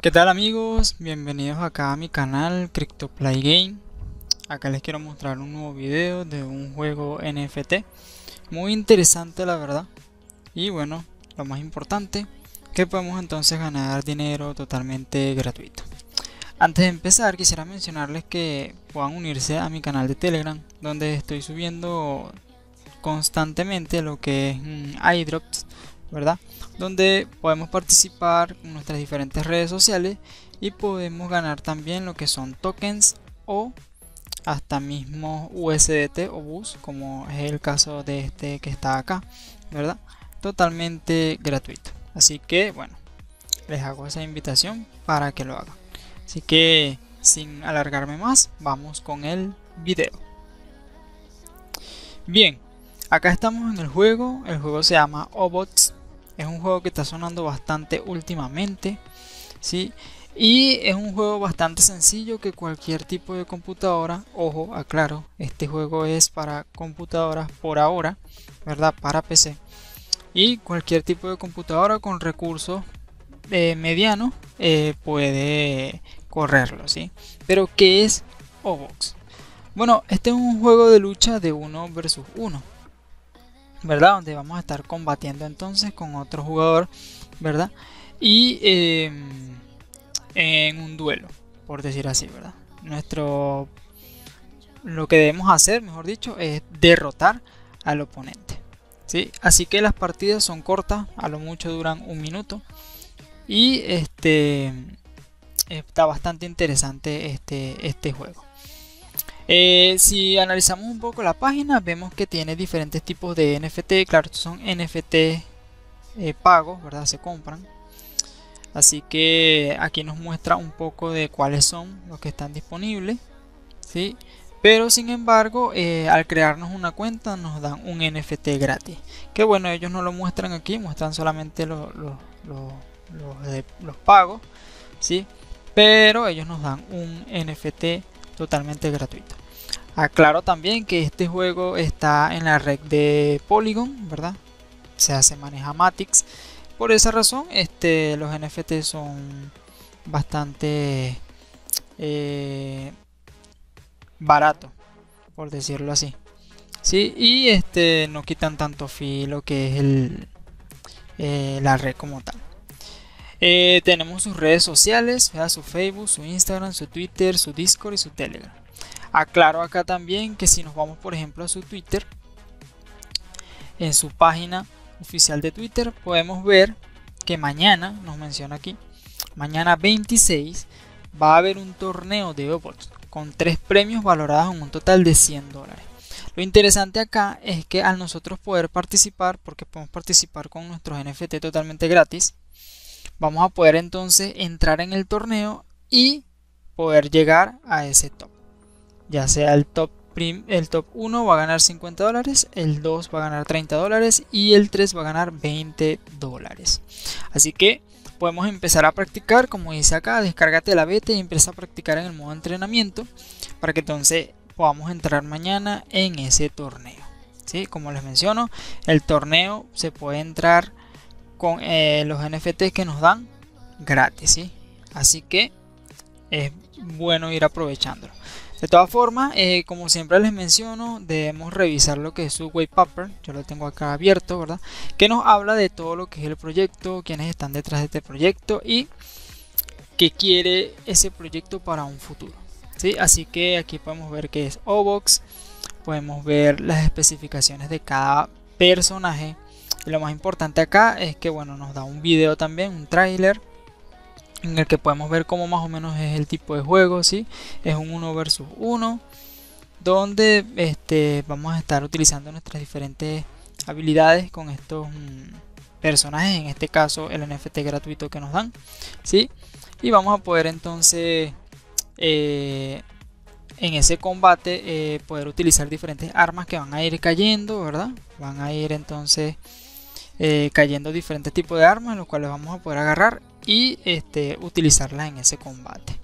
¿Qué tal amigos? Bienvenidos acá a mi canal CryptoPlay Game. Acá les quiero mostrar un nuevo video de un juego NFT muy interesante, la verdad. Y bueno, lo más importante, que podemos entonces ganar dinero totalmente gratuito. Antes de empezar, quisiera mencionarles que puedan unirse a mi canal de Telegram, donde estoy subiendo constantemente lo que es iDrops, ¿verdad? Donde podemos participar en nuestras diferentes redes sociales y podemos ganar también lo que son tokens o hasta mismo USDT o BUS, como es el caso de este que está acá, ¿verdad? Totalmente gratuito. Así que bueno, les hago esa invitación para que lo hagan. Así que sin alargarme más, vamos con el video. Bien, acá estamos en el juego se llama Obots. Es un juego que está sonando bastante últimamente, ¿sí? Y es un juego bastante sencillo que cualquier tipo de computadora, ojo, aclaro, este juego es para computadoras por ahora, ¿verdad? Para PC. Y cualquier tipo de computadora con recursos medianos puede correrlo, ¿sí? Pero ¿qué es Obox? Bueno, este es un juego de lucha de 1 versus 1, ¿verdad? Donde vamos a estar combatiendo entonces con otro jugador, ¿verdad? Y en un duelo, por decir así, ¿verdad? Lo que debemos hacer, mejor dicho, es derrotar al oponente, ¿sí? Así que las partidas son cortas, a lo mucho duran un minuto. Y está bastante interesante este juego. Si analizamos un poco la página, vemos que tiene diferentes tipos de NFT. Claro, estos son NFT pagos, ¿verdad? Se compran. Así que aquí nos muestra un poco de cuáles son los que están disponibles, ¿sí? Pero sin embargo, al crearnos una cuenta nos dan un NFT gratis. Que bueno, ellos no lo muestran aquí, muestran solamente los pagos, ¿sí? Pero ellos nos dan un NFT totalmente gratuito. Aclaro también que este juego está en la red de Polygon, ¿verdad? Se maneja Matix. Por esa razón, los NFT son bastante baratos, por decirlo así. Sí, y no quitan tanto fee lo que es la red como tal. Tenemos sus redes sociales, su Facebook, su Instagram, su Twitter, su Discord y su Telegram. Aclaro acá también que si nos vamos por ejemplo a su Twitter, en su página oficial de Twitter podemos ver que mañana, nos menciona aquí, mañana 26 va a haber un torneo de Obots con 3 premios valorados en un total de $100. Lo interesante acá es que al nosotros poder participar, porque podemos participar con nuestros NFT totalmente gratis, vamos a poder entonces entrar en el torneo y poder llegar a ese top. Ya sea el top 1 va a ganar $50, el 2 va a ganar $30 y el 3 va a ganar $20. Así que podemos empezar a practicar, como dice acá, descárgate la beta y empieza a practicar en el modo entrenamiento para que entonces podamos entrar mañana en ese torneo, ¿sí? Como les menciono, el torneo se puede entrar con los NFTs que nos dan gratis, ¿sí? Así que es bueno ir aprovechándolo. De todas formas, como siempre les menciono, debemos revisar lo que es su white paper. Yo lo tengo acá abierto, ¿verdad? Que nos habla de todo lo que es el proyecto, quiénes están detrás de este proyecto y qué quiere ese proyecto para un futuro, ¿sí? Así que aquí podemos ver qué es Obox, podemos ver las especificaciones de cada personaje. Y lo más importante acá es que bueno, nos da un video también, un tráiler, en el que podemos ver cómo más o menos es el tipo de juego, ¿sí? Es un 1 versus 1, donde vamos a estar utilizando nuestras diferentes habilidades con estos personajes, en este caso el NFT gratuito que nos dan, ¿sí? Y vamos a poder entonces en ese combate poder utilizar diferentes armas que van a ir cayendo, ¿verdad? Van a ir entonces cayendo diferentes tipos de armas, los cuales vamos a poder agarrar y utilizarlas en ese combate.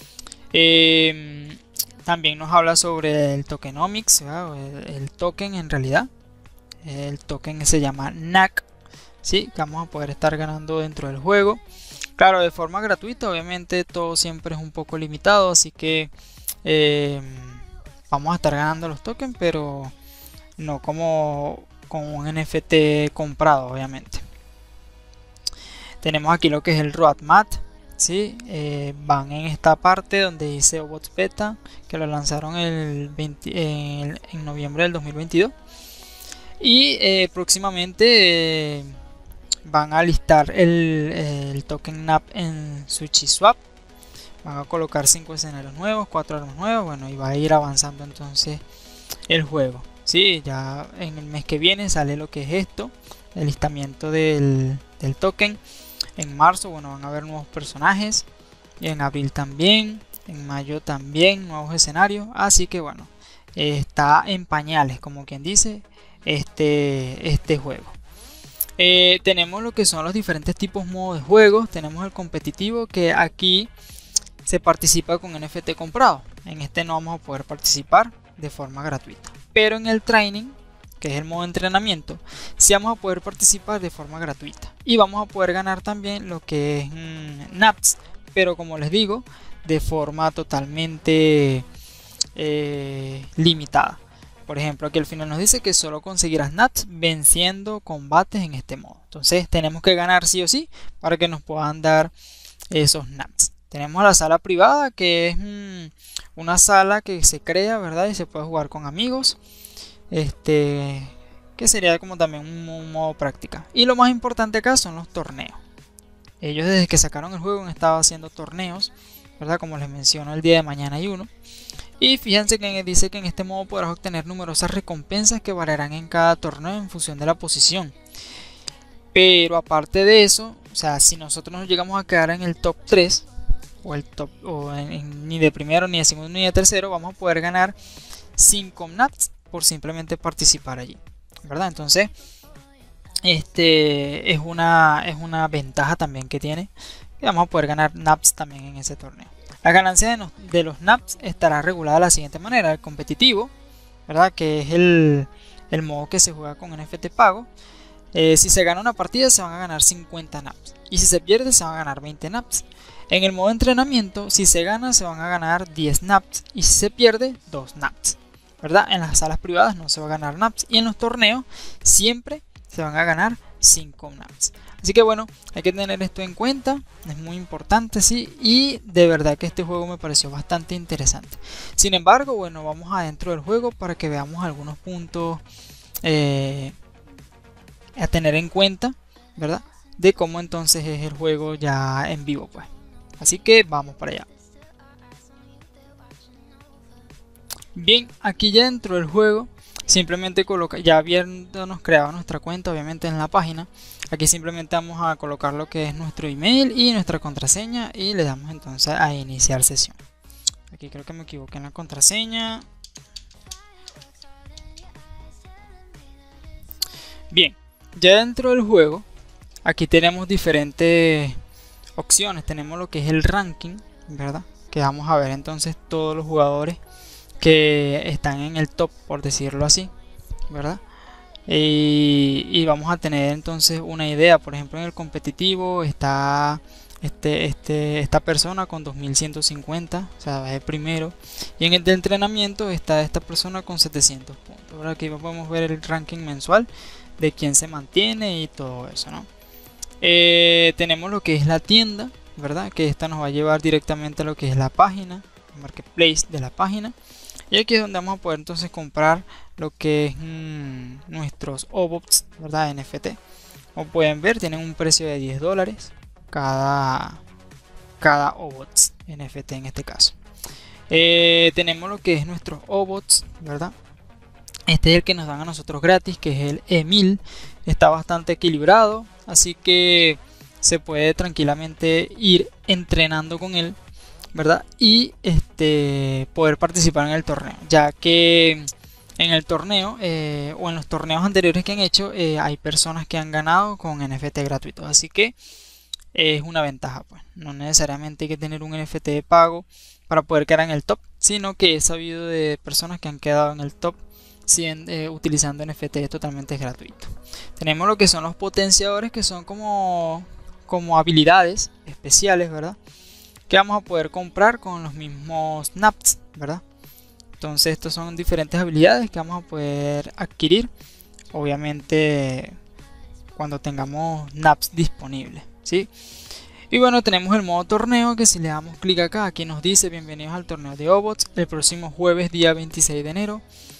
También nos habla sobre el tokenomics, el token en realidad. El token se llama NAC, ¿sí? Que vamos a poder estar ganando dentro del juego. Claro, de forma gratuita, obviamente todo siempre es un poco limitado, así que eh, vamos a estar ganando los tokens, pero no como con un NFT comprado, obviamente. Tenemos aquí lo que es el roadmap, ¿sí? Van en esta parte donde dice Obots Beta, que lo lanzaron en noviembre del 2022. Y próximamente van a listar el token NAP en SushiSwap. Van a colocar 5 escenarios nuevos, 4 armas nuevas, bueno, y va a ir avanzando entonces el juego. Sí, ya en el mes que viene sale lo que es esto, el listamiento del token. En marzo, bueno, van a haber nuevos personajes. Y en abril también. En mayo también, nuevos escenarios. Así que bueno, está en pañales, como quien dice, este juego. Tenemos lo que son los diferentes tipos modos de juego. Tenemos el competitivo, que aquí se participa con NFT comprado. En este no vamos a poder participar de forma gratuita. Pero en el training, que es el modo de entrenamiento, sí vamos a poder participar de forma gratuita. Y vamos a poder ganar también lo que es NAPS. Pero como les digo, de forma totalmente limitada. Por ejemplo, aquí al final nos dice que solo conseguirás NAPS venciendo combates en este modo. Entonces tenemos que ganar sí o sí para que nos puedan dar esos NAPS. Tenemos la sala privada, que es una sala que se crea, ¿verdad? Y se puede jugar con amigos. Que sería como también un modo práctica. Y lo más importante acá son los torneos. Ellos desde que sacaron el juego han estado haciendo torneos, ¿verdad? Como les menciono, el día de mañana hay uno. Y fíjense que dice que en este modo podrás obtener numerosas recompensas que variarán en cada torneo en función de la posición. Pero aparte de eso, o sea, si nosotros nos llegamos a quedar en el top 3 o el top ni de primero, ni de segundo, ni de tercero, vamos a poder ganar 5 NAPS por simplemente participar allí, ¿verdad? Entonces es una ventaja también que tiene, y vamos a poder ganar NAPS también en ese torneo. La ganancia de los NAPS estará regulada de la siguiente manera: el competitivo, ¿verdad? Que es el modo que se juega con NFT pago. Si se gana una partida se van a ganar 50 NAPS, y si se pierde se van a ganar 20 NAPS. En el modo entrenamiento, si se gana se van a ganar 10 NAPS, y si se pierde 2 NAPS, ¿verdad? En las salas privadas no se va a ganar NAPS, y en los torneos siempre se van a ganar 5 NAPS. Así que bueno, hay que tener esto en cuenta, es muy importante, sí, y de verdad que este juego me pareció bastante interesante. Sin embargo, bueno, vamos adentro del juego para que veamos algunos puntos a tener en cuenta, ¿verdad? De cómo entonces es el juego ya en vivo, pues. Así que vamos para allá. Bien, aquí ya dentro del juego, simplemente ya habiéndonos creado nuestra cuenta, obviamente en la página, aquí simplemente vamos a colocar lo que es nuestro email y nuestra contraseña, y le damos entonces a iniciar sesión. Aquí creo que me equivoqué en la contraseña. Bien, ya dentro del juego, aquí tenemos diferentes opciones. Tenemos lo que es el ranking, ¿verdad? Que vamos a ver entonces todos los jugadores que están en el top, por decirlo así, ¿verdad? Y vamos a tener entonces una idea. Por ejemplo, en el competitivo está esta persona con 2150, o sea, es primero. Y en el de entrenamiento está esta persona con 700 puntos. Ahora aquí podemos ver el ranking mensual de quién se mantiene y todo eso, ¿no? Tenemos lo que es la tienda, ¿verdad? Que esta nos va a llevar directamente a lo que es la página, el marketplace de la página. Y aquí es donde vamos a poder entonces comprar lo que es nuestros Obots, ¿verdad? NFT. Como pueden ver, tienen un precio de $10 cada Obots NFT en este caso. Tenemos lo que es nuestros Obots, ¿verdad? Este es el que nos dan a nosotros gratis, que es el E1000. Está bastante equilibrado, así que se puede tranquilamente ir entrenando con él, ¿verdad? Y poder participar en el torneo, ya que en el torneo o en los torneos anteriores que han hecho hay personas que han ganado con NFT gratuitos, así que es una ventaja, pues no necesariamente hay que tener un NFT de pago para poder quedar en el top, sino que he sabido de personas que han quedado en el top utilizando NFT totalmente gratuito. Tenemos lo que son los potenciadores, que son como como habilidades especiales, ¿verdad? Que vamos a poder comprar con los mismos naps, ¿verdad? Entonces estas son diferentes habilidades que vamos a poder adquirir, obviamente cuando tengamos naps disponibles, ¿sí? Y bueno, tenemos el modo torneo, que si le damos clic acá, aquí nos dice bienvenidos al torneo de Obots el próximo jueves día 26 de enero.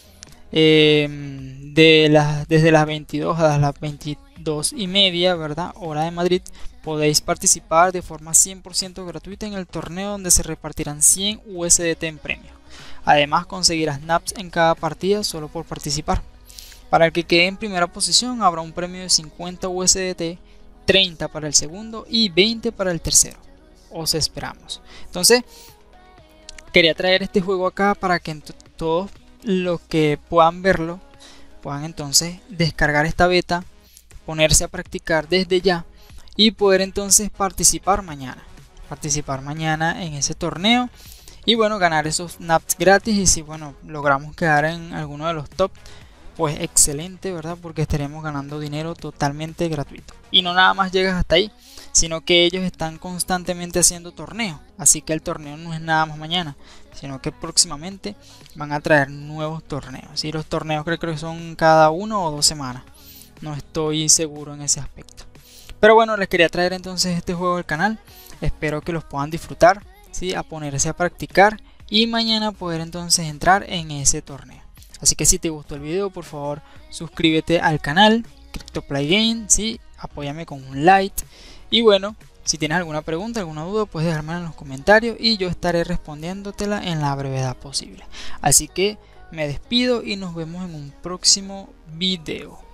Desde las 22 a las 22:30, ¿verdad? Hora de Madrid, podéis participar de forma 100% gratuita en el torneo, donde se repartirán 100 USDT en premio. Además, conseguirás naps en cada partida solo por participar. Para el que quede en primera posición habrá un premio de 50 USDT, 30 para el segundo y 20 para el tercero. Os esperamos. Entonces, quería traer este juego acá para que todos los que puedan verlo puedan entonces descargar esta beta, ponerse a practicar desde ya y poder entonces participar mañana en ese torneo y bueno, ganar esos naps gratis. Y si bueno, logramos quedar en alguno de los top, pues excelente, ¿verdad? Porque estaremos ganando dinero totalmente gratuito. Y no nada más llegas hasta ahí, sino que ellos están constantemente haciendo torneos. Así que el torneo no es nada más mañana, sino que próximamente van a traer nuevos torneos. Y los torneos creo que son cada 1 o 2 semanas. No estoy seguro en ese aspecto. Pero bueno, les quería traer entonces este juego al canal. Espero que los puedan disfrutar, ¿sí? A ponerse a practicar y mañana poder entonces entrar en ese torneo. Así que si te gustó el video, por favor suscríbete al canal CryptoPlay Game, ¿sí? Apóyame con un like. Y bueno, si tienes alguna pregunta, alguna duda, puedes dejármela en los comentarios y yo estaré respondiéndotela en la brevedad posible. Así que me despido y nos vemos en un próximo video.